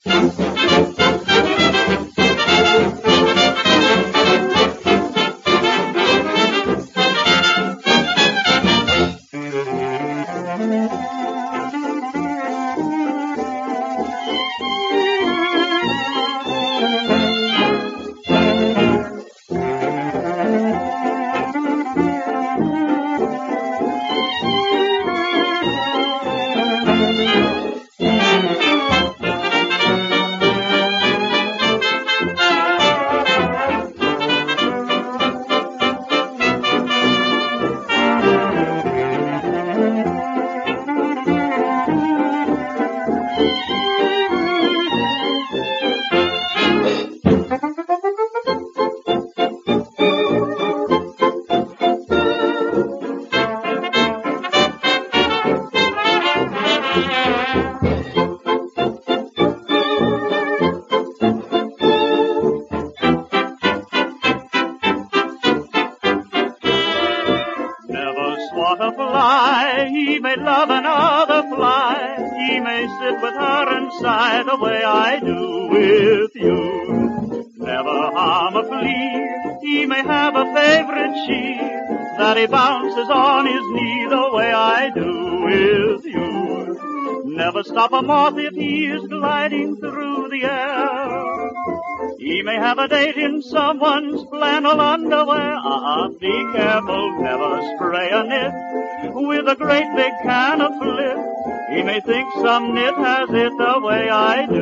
Swat a fly, he may love another fly, he may sit with her and sigh the way I do with you. Never harm a flea, he may have a favorite she, that he bounces on his knee the way I do with you. Never stop a moth if he is gliding through the air. He may have a date in someone's flannel underwear. Be careful, never spray a nit with a great big can of flip. He may think some nit has it the way I do